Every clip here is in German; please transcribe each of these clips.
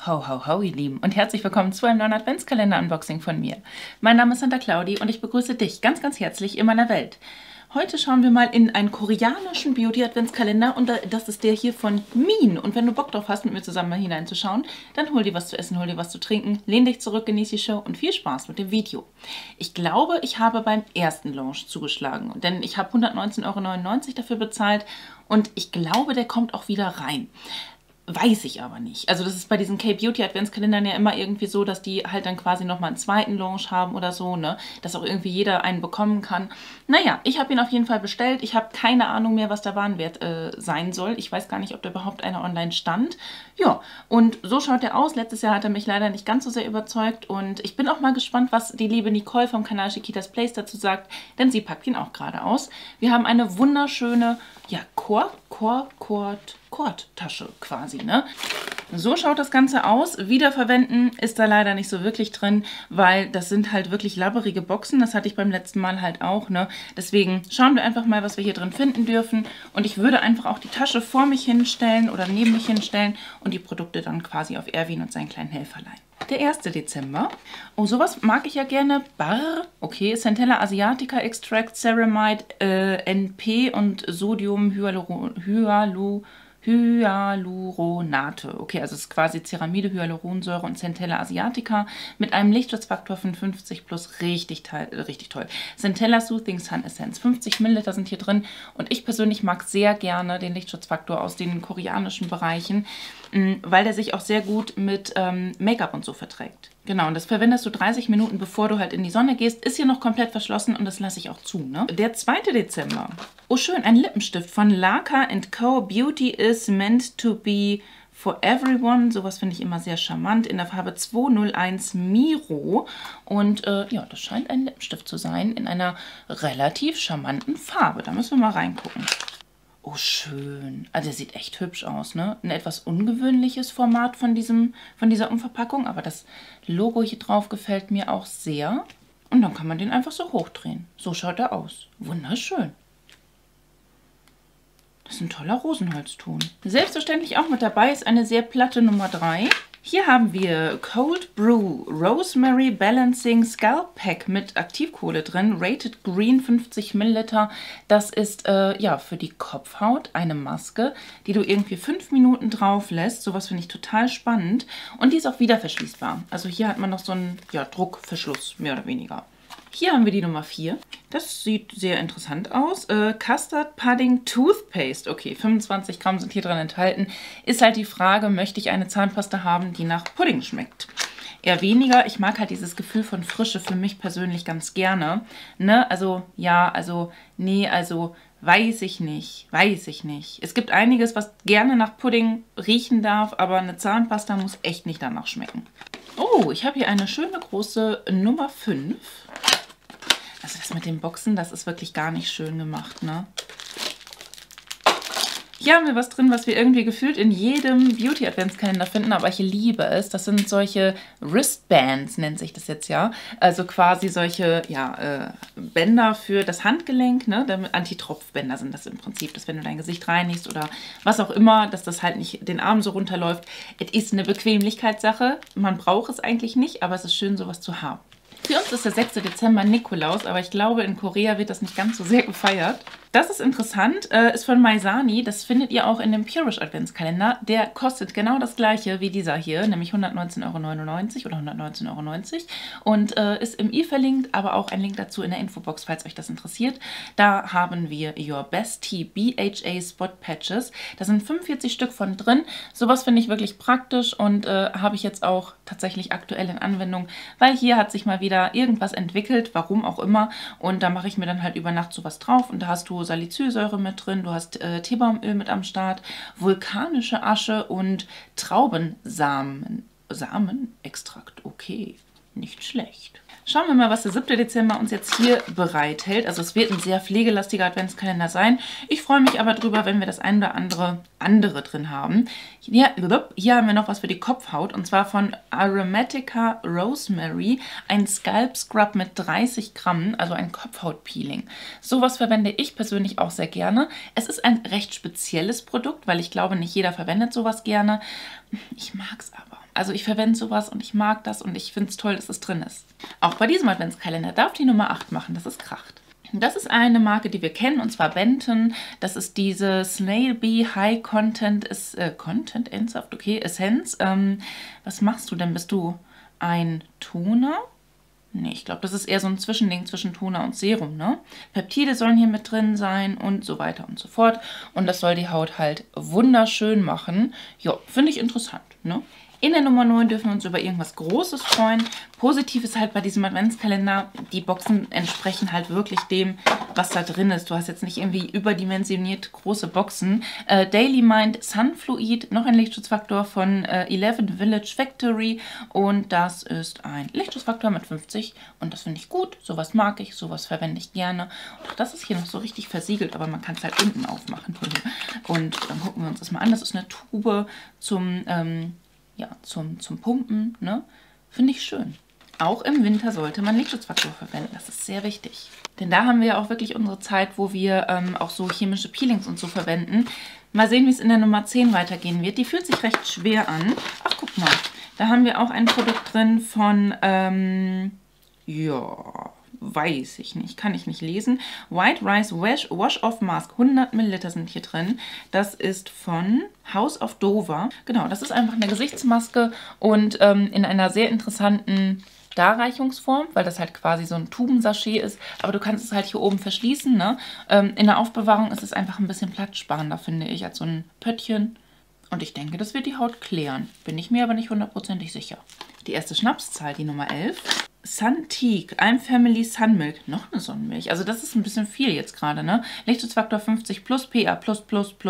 Ho, ho, ho, ihr Lieben und herzlich willkommen zu einem neuen Adventskalender-Unboxing von mir. Mein Name ist Santa Claudi und ich begrüße dich ganz, ganz herzlich in meiner Welt. Heute schauen wir mal in einen koreanischen Beauty-Adventskalender und das ist der hier von Min. Und wenn du Bock drauf hast, mit mir zusammen mal hineinzuschauen, dann hol dir was zu essen, hol dir was zu trinken, lehn dich zurück, genieß die Show und viel Spaß mit dem Video. Ich glaube, ich habe beim ersten Launch zugeschlagen, denn ich habe 119,99 € dafür bezahlt und ich glaube, der kommt auch wieder rein. Weiß ich aber nicht. Also das ist bei diesen K-Beauty-Adventskalendern ja immer irgendwie so, dass die halt dann quasi nochmal einen zweiten Launch haben oder so, ne? Dass auch irgendwie jeder einen bekommen kann. Naja, ich habe ihn auf jeden Fall bestellt. Ich habe keine Ahnung mehr, was der Warenwert sein soll. Ich weiß gar nicht, ob da überhaupt einer online stand. Ja, und so schaut er aus. Letztes Jahr hat er mich leider nicht ganz so sehr überzeugt. Und ich bin auch mal gespannt, was die liebe Nicole vom Kanal Chiquitas Place dazu sagt, denn sie packt ihn auch gerade aus. Wir haben eine wunderschöne, ja, Kordtasche quasi, ne? So schaut das Ganze aus. Wiederverwenden ist da leider nicht so wirklich drin, weil das sind halt wirklich labberige Boxen. Das hatte ich beim letzten Mal halt auch, ne? Deswegen schauen wir einfach mal, was wir hier drin finden dürfen. Und ich würde einfach auch die Tasche vor mich hinstellen oder neben mich hinstellen und die Produkte dann quasi auf Erwin und seinen kleinen Helferlein. Der 1. Dezember. Oh, sowas mag ich ja gerne. Okay, Centella Asiatica Extract, Ceramide, NP und Sodium Hyaluronate. Okay, also es ist quasi Ceramide, Hyaluronsäure und Centella Asiatica mit einem Lichtschutzfaktor von 50 plus. Richtig toll. Centella Soothing Sun Essence. 50 Milliliter sind hier drin und ich persönlich mag sehr gerne den Lichtschutzfaktor aus den koreanischen Bereichen, weil der sich auch sehr gut mit Make-up und so verträgt. Genau, und das verwendest du 30 Minuten, bevor du halt in die Sonne gehst. Ist hier noch komplett verschlossen und das lasse ich auch zu, ne? Der 2. Dezember. Oh schön, ein Lippenstift von Laka & Co. Beauty is meant to be for everyone. Sowas finde ich immer sehr charmant. In der Farbe 201 Miro. Und ja, das scheint ein Lippenstift zu sein in einer relativ charmanten Farbe. Da müssen wir mal reingucken. Oh, schön. Also der sieht echt hübsch aus, ne? Ein etwas ungewöhnliches Format von dieser Umverpackung, aber das Logo hier drauf gefällt mir auch sehr. Und dann kann man den einfach so hochdrehen. So schaut er aus. Wunderschön. Das ist ein toller Rosenholzton. Selbstverständlich auch mit dabei ist eine sehr platte Nummer 3. Hier haben wir Cold Brew Rosemary Balancing Scalp Pack mit Aktivkohle drin, Rated Green 50 Milliliter. Das ist ja für die Kopfhaut eine Maske, die du irgendwie 5 Minuten drauf lässt. Sowas finde ich total spannend und die ist auch wieder verschließbar. Also hier hat man noch so einen Druckverschluss, mehr oder weniger. Hier haben wir die Nummer 4. Das sieht sehr interessant aus. Custard Pudding Toothpaste. Okay, 25 Gramm sind hier drin enthalten. Ist halt die Frage, möchte ich eine Zahnpasta haben, die nach Pudding schmeckt? Eher weniger. Ich mag halt dieses Gefühl von Frische für mich persönlich ganz gerne. Ne? Also, ja, also, nee, also, weiß ich nicht. Es gibt einiges, was gerne nach Pudding riechen darf, aber eine Zahnpasta muss echt nicht danach schmecken. Oh, ich habe hier eine schöne große Nummer 5. Also das mit den Boxen, das ist wirklich gar nicht schön gemacht, ne? Hier haben wir was drin, was wir irgendwie gefühlt in jedem Beauty-Adventskalender finden, aber ich liebe es. Das sind solche Wristbands, nennt sich das jetzt ja. Also quasi solche, ja, Bänder für das Handgelenk, ne? Antitropfbänder sind das im Prinzip, dass wenn du dein Gesicht reinigst oder was auch immer, dass das halt nicht den Arm so runterläuft. Es ist eine Bequemlichkeitssache. Man braucht es eigentlich nicht, aber es ist schön, sowas zu haben. Für uns ist der 6. Dezember Nikolaus, aber ich glaube, in Korea wird das nicht ganz so sehr gefeiert. Das ist interessant, ist von Maizani. Das findet ihr auch in dem Purish Adventskalender. Der kostet genau das gleiche wie dieser hier, nämlich 119,99 € oder 119,90 € und ist im i verlinkt, aber auch ein Link dazu in der Infobox, falls euch das interessiert. Da haben wir Your Best Tea BHA Spot Patches. Da sind 45 Stück von drin. Sowas finde ich wirklich praktisch und habe ich jetzt auch tatsächlich aktuell in Anwendung, weil hier hat sich mal wieder irgendwas entwickelt, warum auch immer. Und da mache ich mir dann halt über Nacht sowas drauf und da hast du Salicylsäure mit drin, du hast Teebaumöl mit am Start, vulkanische Asche und Traubensamen. Samenextrakt, okay, nicht schlecht. Schauen wir mal, was der 7. Dezember uns jetzt hier bereithält. Also es wird ein sehr pflegelastiger Adventskalender sein. Ich freue mich aber drüber, wenn wir das ein oder andere drin haben. Hier haben wir noch was für die Kopfhaut und zwar von Aromatica Rosemary. Ein Scalp Scrub mit 30 Gramm, also ein Kopfhautpeeling. Sowas verwende ich persönlich auch sehr gerne. Es ist ein recht spezielles Produkt, weil ich glaube, nicht jeder verwendet sowas gerne. Ich mag es aber. Also ich verwende sowas und ich mag das und ich finde es toll, dass es drin ist. Auch bei diesem Adventskalender darf die Nummer 8 machen, das ist Kracht. Das ist eine Marke, die wir kennen, und zwar Benton. Das ist diese Snail Bee High Content, Content ernsthaft, okay, Essenz. Was machst du denn? Bist du ein Toner? Nee, ich glaube, das ist eher so ein Zwischending zwischen Toner und Serum, ne? Peptide sollen hier mit drin sein und so weiter und so fort. Und das soll die Haut halt wunderschön machen. Ja, finde ich interessant, ne? In der Nummer 9 dürfen wir uns über irgendwas Großes freuen. Positiv ist halt bei diesem Adventskalender, die Boxen entsprechen halt wirklich dem, was da drin ist. Du hast jetzt nicht irgendwie überdimensioniert große Boxen. Daily Mind Sunfluid, noch ein Lichtschutzfaktor von 11 Village Factory. Und das ist ein Lichtschutzfaktor mit 50. Und das finde ich gut. Sowas mag ich, sowas verwende ich gerne. Und auch das ist hier noch so richtig versiegelt, aber man kann es halt unten aufmachen. Und dann gucken wir uns das mal an. Das ist eine Tube zum Pumpen, ne? Finde ich schön. Auch im Winter sollte man Lichtschutzfaktor verwenden, das ist sehr wichtig. Denn da haben wir ja auch wirklich unsere Zeit, wo wir auch so chemische Peelings und so verwenden. Mal sehen, wie es in der Nummer 10 weitergehen wird. Die fühlt sich recht schwer an. Ach, guck mal, da haben wir auch ein Produkt drin von, weiß ich nicht, kann ich nicht lesen. White Rice Wash-Off Mask, 100 Milliliter sind hier drin. Das ist von House of Dover. Genau, das ist einfach eine Gesichtsmaske und in einer sehr interessanten Darreichungsform, weil das halt quasi so ein Tubensachet ist. Aber du kannst es halt hier oben verschließen, ne? In der Aufbewahrung ist es einfach ein bisschen platzsparender, finde ich, als so ein Pöttchen. Und ich denke, das wird die Haut klären. Bin ich mir aber nicht hundertprozentig sicher. Die erste Schnapszahl, die Nummer 11. Sunteak, I'm Family Sunmilk. Noch eine Sonnenmilch. Also das ist ein bisschen viel jetzt gerade, ne? Lichtschutzfaktor 50 plus, PA plus.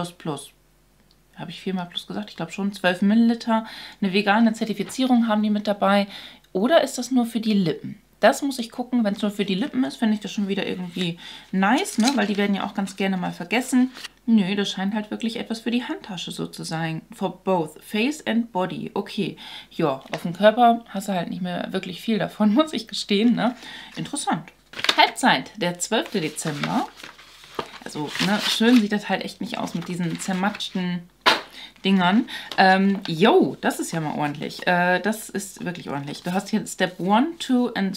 Habe ich 4-mal plus gesagt? Ich glaube schon. 12 Milliliter. Eine vegane Zertifizierung haben die mit dabei. Oder ist das nur für die Lippen? Das muss ich gucken. Wenn es nur für die Lippen ist, finde ich das schon wieder irgendwie nice, ne? Weil die werden ja auch ganz gerne mal vergessen. Nö, das scheint halt wirklich etwas für die Handtasche so zu sein. For both face and body. Okay, ja, auf dem Körper hast du halt nicht mehr wirklich viel davon, muss ich gestehen, ne? Interessant. Halbzeit, der 12. Dezember. Also, ne, schön sieht das halt echt nicht aus mit diesen zermatschten Dingern. Das ist ja mal ordentlich. Das ist wirklich ordentlich. Du hast hier Step 1, 2 and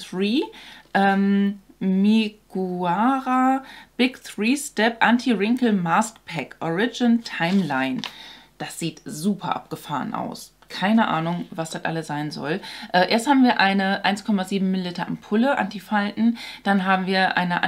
3. Miguara Big 3-Step Anti-Wrinkle Mask Pack Origin Timeline. Das sieht super abgefahren aus. Keine Ahnung, was das alles sein soll. Erst haben wir eine 1,7 Milliliter Ampulle Antifalten. Dann haben wir eine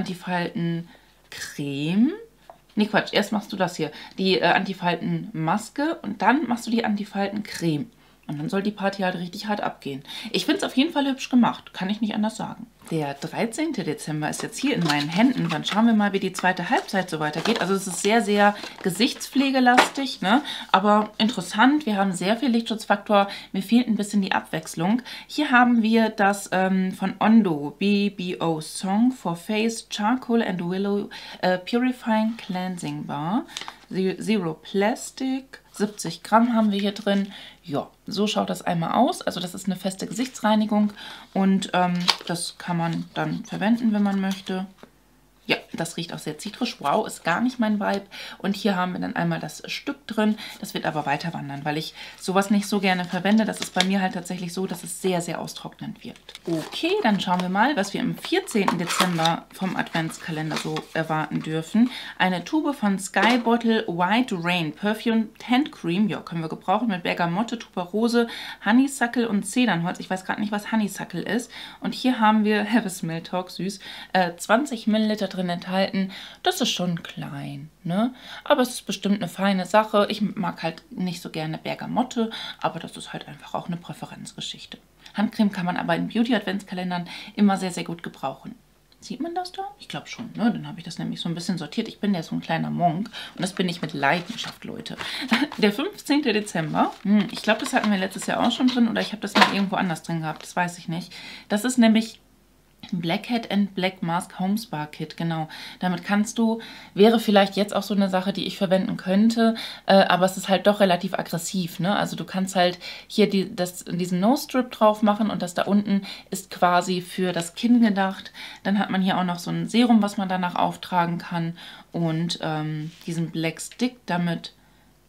Antifalten-Creme. Nee, Quatsch. Erst machst du das hier. Die Antifalten-Maske und dann machst du die Antifalten-Creme. Und dann soll die Party halt richtig hart abgehen. Ich finde es auf jeden Fall hübsch gemacht. Kann ich nicht anders sagen. Der 13. Dezember ist jetzt hier in meinen Händen. Dann schauen wir mal, wie die zweite Halbzeit so weitergeht. Also es ist sehr, sehr gesichtspflegelastig, ne? Aber interessant. Wir haben sehr viel Lichtschutzfaktor. Mir fehlt ein bisschen die Abwechslung. Hier haben wir das von Ondo BBO Song for Face Charcoal and Willow Purifying Cleansing Bar. Zero Plastic. 70 Gramm haben wir hier drin. Ja, so schaut das einmal aus. Also das ist eine feste Gesichtsreinigung und das kann man dann verwenden, wenn man möchte. Ja, das riecht auch sehr zitrisch. Wow, ist gar nicht mein Vibe. Und hier haben wir dann einmal das Stück drin. Das wird aber weiter wandern, weil ich sowas nicht so gerne verwende. Das ist bei mir halt tatsächlich so, dass es sehr, sehr austrocknend wirkt. Okay, dann schauen wir mal, was wir am 14. Dezember vom Adventskalender so erwarten dürfen. Eine Tube von Sky Bottle White Rain Perfume Hand Cream. Ja, können wir gebrauchen mit Bergamotte, Tuberose, Honeysuckle und Zedernholz. Ich weiß gerade nicht, was Honeysuckle ist. Und hier haben wir, Have a Smell Talk, süß, 20 Milliliter drin enthalten. Das ist schon klein, ne? Aber es ist bestimmt eine feine Sache. Ich mag halt nicht so gerne Bergamotte, aber das ist halt einfach auch eine Präferenzgeschichte. Handcreme kann man aber in Beauty-Adventskalendern immer sehr, sehr gut gebrauchen. Sieht man das da? Ich glaube schon, ne? Dann habe ich das nämlich so ein bisschen sortiert. Ich bin ja so ein kleiner Monk und das bin ich mit Leidenschaft, Leute. Der 15. Dezember, ich glaube, das hatten wir letztes Jahr auch schon drin oder ich habe das mal irgendwo anders drin gehabt, das weiß ich nicht. Das ist nämlich Blackhead and Black Mask Home Spa Kit, genau. Damit kannst du, wäre vielleicht jetzt auch so eine Sache, die ich verwenden könnte, aber es ist halt doch relativ aggressiv, ne? Also du kannst halt hier diesen Nose Strip drauf machen und das da unten ist quasi für das Kinn gedacht. Dann hat man hier auch noch so ein Serum, was man danach auftragen kann und diesen Black Stick, damit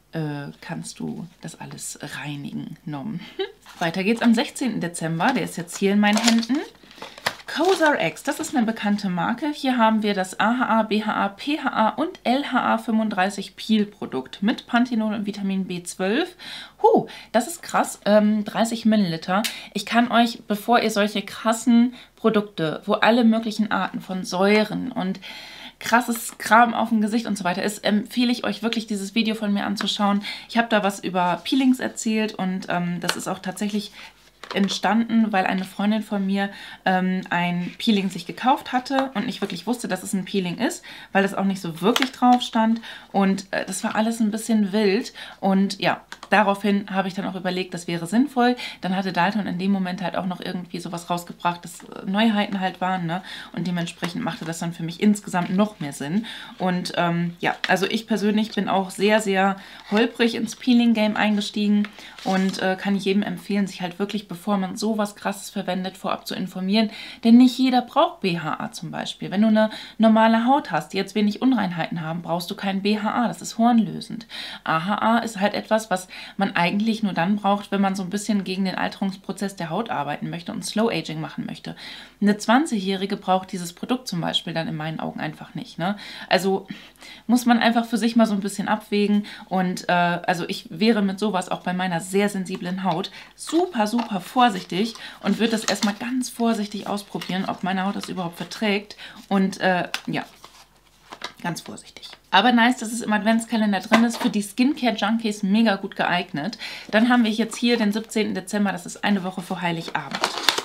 kannst du das alles reinigen. Nom. Weiter geht's am 16. Dezember. Der ist jetzt hier in meinen Händen. Cosrx, das ist eine bekannte Marke. Hier haben wir das AHA, BHA, PHA und LHA 35 Peel Produkt mit Panthenol und Vitamin B12. Das ist krass, 30 Milliliter. Ich kann euch, bevor ihr solche krassen Produkte, wo alle möglichen Arten von Säuren und krasses Kram auf dem Gesicht und so weiter ist, empfehle ich euch wirklich, dieses Video von mir anzuschauen. Ich habe da was über Peelings erzählt und das ist auch tatsächlich entstanden, weil eine Freundin von mir ein Peeling sich gekauft hatte und nicht wirklich wusste, dass es ein Peeling ist, weil das auch nicht so wirklich drauf stand und das war alles ein bisschen wild und ja, daraufhin habe ich dann auch überlegt, das wäre sinnvoll. Dann hatte Dalton in dem Moment halt auch noch irgendwie sowas rausgebracht, dass Neuheiten halt waren, ne? Und dementsprechend machte das dann für mich insgesamt noch mehr Sinn. Und ja, also ich persönlich bin auch sehr, sehr holprig ins Peeling-Game eingestiegen und kann jedem empfehlen, sich halt wirklich, bevor man sowas Krasses verwendet, vorab zu informieren. Denn nicht jeder braucht BHA zum Beispiel. Wenn du eine normale Haut hast, die jetzt wenig Unreinheiten haben, brauchst du kein BHA. Das ist hornlösend. AHA ist halt etwas, was man eigentlich nur dann braucht, wenn man so ein bisschen gegen den Alterungsprozess der Haut arbeiten möchte und Slow Aging machen möchte. Eine 20-Jährige braucht dieses Produkt zum Beispiel dann in meinen Augen einfach nicht, ne? Also muss man einfach für sich mal so ein bisschen abwägen und also ich wäre mit sowas auch bei meiner sehr sensiblen Haut super, super vorsichtig und würde das erstmal ganz vorsichtig ausprobieren, ob meine Haut das überhaupt verträgt und ja, ganz vorsichtig. Aber nice, dass es im Adventskalender drin ist. Für die Skincare-Junkies mega gut geeignet. Dann haben wir jetzt hier den 17. Dezember. Das ist eine Woche vor Heiligabend.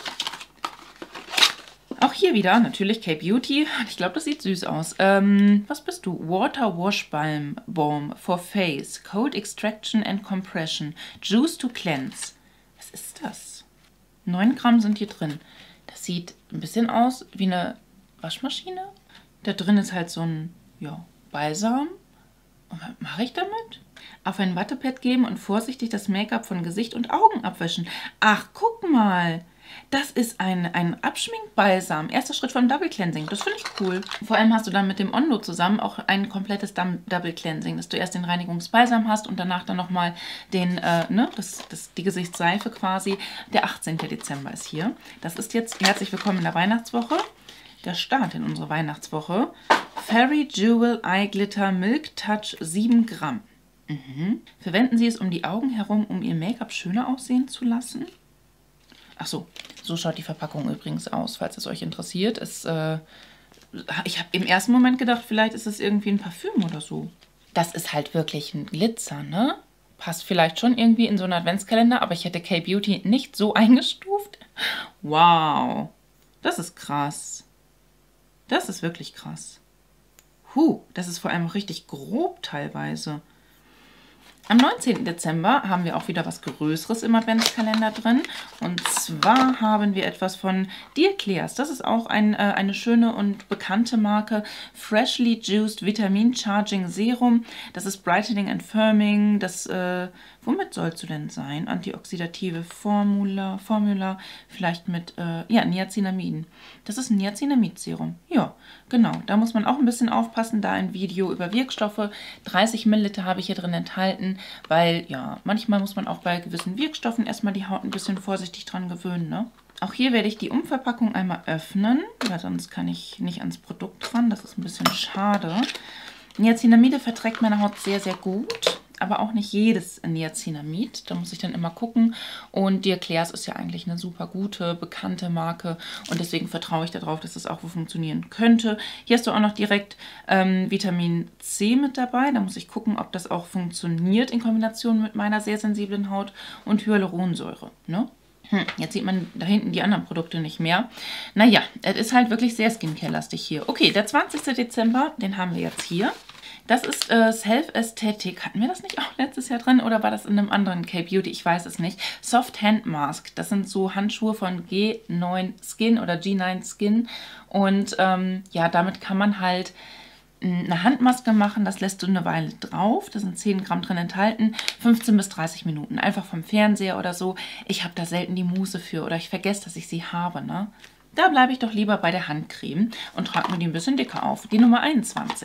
Auch hier wieder natürlich K-Beauty. Ich glaube, das sieht süß aus. Was bist du? Water Wash Balm for Face. Cold Extraction and Compression. Juice to Cleanse. Was ist das? 9 Gramm sind hier drin. Das sieht ein bisschen aus wie eine Waschmaschine. Da drin ist halt so ein, ja, Balsam. Und was mache ich damit? Auf ein Wattepad geben und vorsichtig das Make-up von Gesicht und Augen abwischen. Ach, guck mal. Das ist ein Abschminkbalsam. Erster Schritt vom Double Cleansing. Das finde ich cool. Vor allem hast du dann mit dem Ondo zusammen auch ein komplettes Double Cleansing, dass du erst den Reinigungsbalsam hast und danach dann nochmal den, die Gesichtsseife quasi. Der 18. Dezember ist hier. Das ist jetzt herzlich willkommen in der Weihnachtswoche. Der Start in unsere Weihnachtswoche. Fairy Jewel Eye Glitter Milk Touch 7 Gramm. Verwenden Sie es um die Augen herum, um Ihr Make-up schöner aussehen zu lassen? Ach so, so schaut die Verpackung übrigens aus, falls es euch interessiert. Ich habe im ersten Moment gedacht, vielleicht ist es irgendwie ein Parfüm oder so. Das ist halt wirklich ein Glitzer, ne? Passt vielleicht schon irgendwie in so einen Adventskalender, aber ich hätte K-Beauty nicht so eingestuft. Wow, das ist krass. Das ist wirklich krass. Das ist vor allem richtig grob teilweise. Am 19. Dezember haben wir auch wieder was Größeres im Adventskalender drin. Und zwar haben wir etwas von Dear-Klears. Das ist auch eine schöne und bekannte Marke. Freshly Juiced Vitamin Charging Serum. Das ist Brightening and Firming. Das, womit sollst du denn sein? Antioxidative Formula. Vielleicht mit, ja, Niacinamiden. Das ist ein Niacinamid-Serum. Ja, genau. Da muss man auch ein bisschen aufpassen. Da ein Video über Wirkstoffe. 30 Milliliter habe ich hier drin enthalten. Weil, ja, manchmal muss man auch bei gewissen Wirkstoffen erstmal die Haut ein bisschen vorsichtig dran gewöhnen, ne? Auch hier werde ich die Umverpackung einmal öffnen, weil sonst kann ich nicht ans Produkt ran. Das ist ein bisschen schade. Niacinamide verträgt meine Haut sehr, sehr gut. Aber auch nicht jedes Niacinamid. Da muss ich dann immer gucken. Und Dear-Klears ist ja eigentlich eine super gute, bekannte Marke. Und deswegen vertraue ich darauf, dass es auch funktionieren könnte. Hier hast du auch noch direkt Vitamin C mit dabei. Da muss ich gucken, ob das auch funktioniert in Kombination mit meiner sehr sensiblen Haut. Und Hyaluronsäure, ne? Jetzt sieht man da hinten die anderen Produkte nicht mehr. Naja, es ist halt wirklich sehr Skincare-lastig hier. Okay, der 20. Dezember, den haben wir jetzt hier. Das ist Self-Ästhetik. Hatten wir das nicht auch letztes Jahr drin oder war das in einem anderen K-Beauty? Ich weiß es nicht. Soft Hand Mask. Das sind so Handschuhe von G9 Skin oder G9 Skin. Und ja, damit kann man halt eine Handmaske machen. Das lässt du eine Weile drauf. Da sind 10 Gramm drin enthalten. 15 bis 30 Minuten. Einfach vom Fernseher oder so. Ich habe da selten die Muße für oder ich vergesse, dass ich sie habe, ne? Da bleibe ich doch lieber bei der Handcreme und trage mir die ein bisschen dicker auf. Die Nummer 21.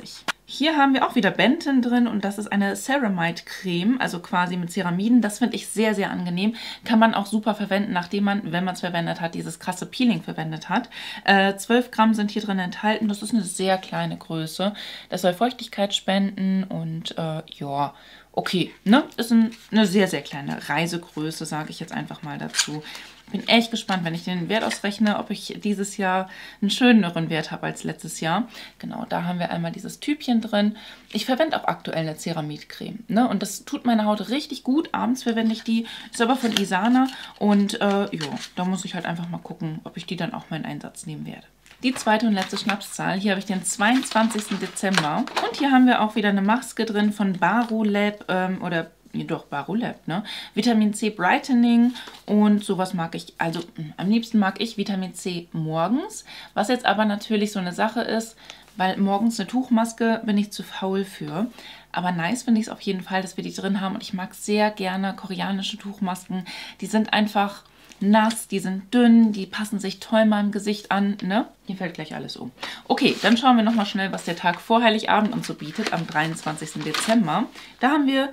Hier haben wir auch wieder Benton drin und das ist eine Ceramide-Creme, also quasi mit Ceramiden. Das finde ich sehr, sehr angenehm. Kann man auch super verwenden, nachdem man, wenn man es verwendet hat, dieses krasse Peeling verwendet hat. 12 Gramm sind hier drin enthalten. Das ist eine sehr kleine Größe. Das soll Feuchtigkeit spenden und ja, okay, ne? Ist eine sehr, sehr kleine Reisegröße, sage ich jetzt einfach mal dazu. Bin echt gespannt, wenn ich den Wert ausrechne, ob ich dieses Jahr einen schöneren Wert habe als letztes Jahr. Genau, da haben wir einmal dieses Tübchen drin. Ich verwende auch aktuell eine Ceramidcreme, ne? Und das tut meine Haut richtig gut. Abends verwende ich die. Ist aber von Isana. Und ja, da muss ich halt einfach mal gucken, ob ich die dann auch mal in Einsatz nehmen werde. Die zweite und letzte Schnapszahl. Hier habe ich den 22. Dezember. Und hier haben wir auch wieder eine Maske drin von Barolab oder doch, Barolab, ne? Vitamin C Brightening und sowas mag ich, also am liebsten mag ich Vitamin C morgens, was jetzt aber natürlich so eine Sache ist, weil morgens eine Tuchmaske bin ich zu faul für. Aber nice finde ich es auf jeden Fall, dass wir die drin haben und ich mag sehr gerne koreanische Tuchmasken. Die sind einfach nass, die sind dünn, die passen sich toll meinem Gesicht an, ne? Hier fällt gleich alles um. Okay, dann schauen wir nochmal schnell, was der Tag vor Heiligabend uns so bietet, am 23. Dezember. Da haben wir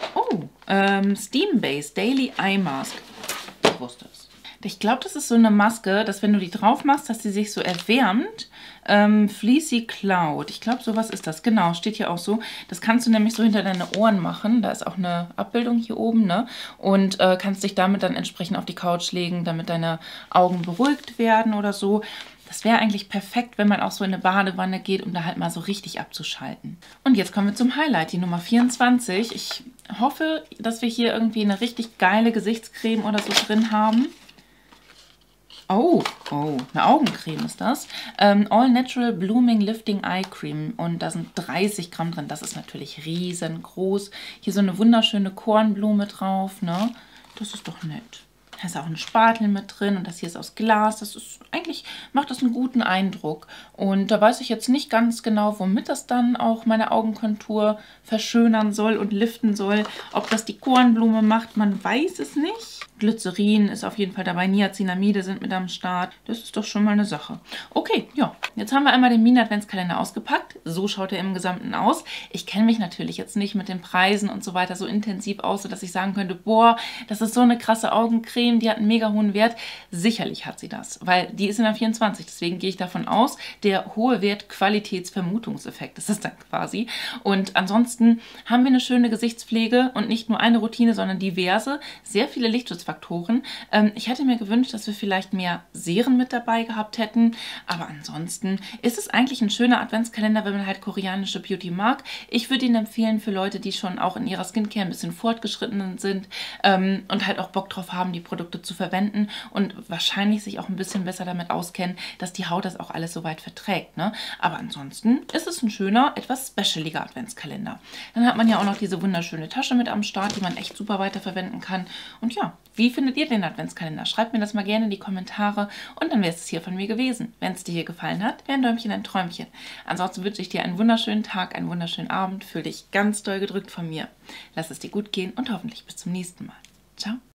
Steam Base Daily Eye Mask. Ich wusste es. Ich glaube, das ist so eine Maske, dass wenn du die drauf machst, dass sie sich so erwärmt. Fleecy Cloud. Ich glaube, sowas ist das. Genau, steht hier auch so. Das kannst du nämlich so hinter deine Ohren machen. Da ist auch eine Abbildung hier oben, ne? Und kannst dich damit dann entsprechend auf die Couch legen, damit deine Augen beruhigt werden oder so. Das wäre eigentlich perfekt, wenn man auch so in eine Badewanne geht, um da halt mal so richtig abzuschalten. Und jetzt kommen wir zum Highlight, die Nummer 24. Ich hoffe, dass wir hier irgendwie eine richtig geile Gesichtscreme oder so drin haben. Oh, eine Augencreme ist das. All Natural Blooming Lifting Eye Cream. Und da sind 30 Gramm drin. Das ist natürlich riesengroß. Hier so eine wunderschöne Kornblume drauf, ne? Das ist doch nett. Da ist auch ein Spatel mit drin und das hier ist aus Glas. Das ist eigentlich, macht das einen guten Eindruck. Und da weiß ich jetzt nicht ganz genau, womit das dann auch meine Augenkontur verschönern soll und liften soll. Ob das die Kornblume macht, man weiß es nicht. Glycerin ist auf jeden Fall dabei. Niacinamide sind mit am Start. Das ist doch schon mal eine Sache. Okay, ja. Jetzt haben wir einmal den Mini-Adventskalender ausgepackt. So schaut er im Gesamten aus. Ich kenne mich natürlich jetzt nicht mit den Preisen und so weiter so intensiv aus, sodass ich sagen könnte, boah, das ist so eine krasse Augencreme, die hat einen mega hohen Wert. Sicherlich hat sie das, weil die ist in der 24. Deswegen gehe ich davon aus, der hohe Wert Qualitätsvermutungseffekt ist das dann quasi. Und ansonsten haben wir eine schöne Gesichtspflege und nicht nur eine Routine, sondern diverse, sehr viele Lichtschutzfaktoren. Ich hätte mir gewünscht, dass wir vielleicht mehr Serien mit dabei gehabt hätten, aber ansonsten ist es eigentlich ein schöner Adventskalender, wenn man halt koreanische Beauty mag. Ich würde ihn empfehlen für Leute, die schon auch in ihrer Skincare ein bisschen fortgeschritten sind und halt auch Bock drauf haben, die Produkte zu verwenden und wahrscheinlich sich auch ein bisschen besser damit auskennen, dass die Haut das auch alles soweit verträgt, ne? Aber ansonsten ist es ein schöner, etwas specialiger Adventskalender. Dann hat man ja auch noch diese wunderschöne Tasche mit am Start, die man echt super weiterverwenden kann. Und ja, wie findet ihr den Adventskalender? Schreibt mir das mal gerne in die Kommentare und dann wäre es hier von mir gewesen. Wenn es dir hier gefallen hat, wäre ein Däumchen ein Träumchen. Ansonsten wünsche ich dir einen wunderschönen Tag, einen wunderschönen Abend. Fühl dich ganz doll gedrückt von mir. Lass es dir gut gehen und hoffentlich bis zum nächsten Mal. Ciao.